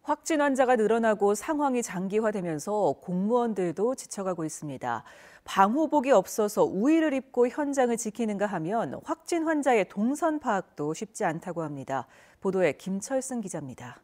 확진 환자가 늘어나고 상황이 장기화되면서 공무원들도 지쳐가고 있습니다. 방호복이 없어서 우의를 입고 현장을 지키는가 하면 확진 환자의 동선 파악도 쉽지 않다고 합니다. 보도에 김철승 기자입니다.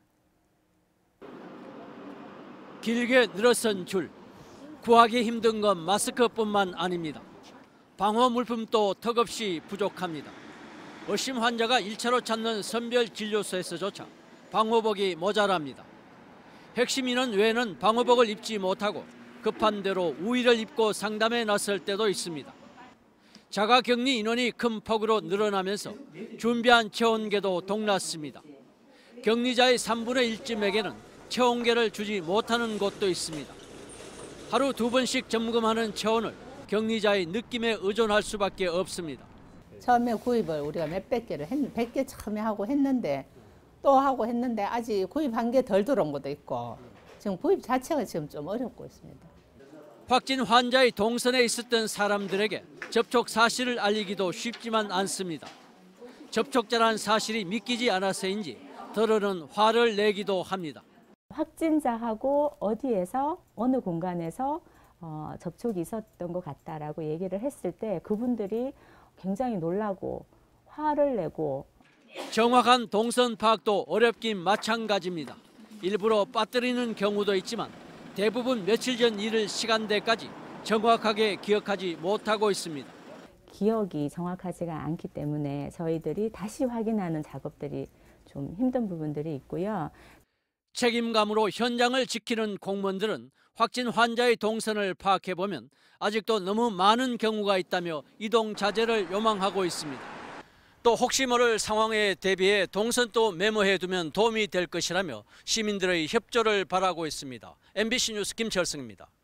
길게 늘어선 줄. 구하기 힘든 건 마스크뿐만 아닙니다. 방호 물품도 턱없이 부족합니다. 의심 환자가 1차로 찾는 선별진료소에서조차 방호복이 모자랍니다. 핵심 인원 외에는 방호복을 입지 못하고 급한 대로 우의를 입고 상담에 나설 때도 있습니다. 자가격리 인원이 큰 폭으로 늘어나면서 준비한 체온계도 동났습니다. 격리자의 3분의 1쯤에게는 체온계를 주지 못하는 곳도 있습니다. 하루 2번씩 점검하는 체온을 격리자의 느낌에 의존할 수밖에 없습니다. 처음에 구입을 우리가 몇백 개를 100개 처음에 하고 했는데 또 하고 했는데 아직 구입한 게 덜 들어온 것도 있고 지금 구입 자체가 지금 좀 어렵고 있습니다. 확진 환자의 동선에 있었던 사람들에게 접촉 사실을 알리기도 쉽지만 않습니다. 접촉자란 사실이 믿기지 않아서인지 더러는 화를 내기도 합니다. 확진자하고 어디에서 어느 공간에서 접촉이 있었던 것 같다라고 얘기를 했을 때 그분들이 굉장히 놀라고 화를 내고 정확한 동선 파악도 어렵긴 마찬가지입니다. 일부러 빠뜨리는 경우도 있지만 대부분 며칠 전 일을 시간대까지 정확하게 기억하지 못하고 있습니다. 기억이 정확하지가 않기 때문에 저희들이 다시 확인하는 작업들이 좀 힘든 부분들이 있고요. 책임감으로 현장을 지키는 공무원들은 확진 환자의 동선을 파악해보면 아직도 너무 많은 경우가 있다며 이동 자제를 요망하고 있습니다. 또 혹시 모를 상황에 대비해 동선도 메모해두면 도움이 될 것이라며 시민들의 협조를 바라고 있습니다. MBC 뉴스 김철승입니다.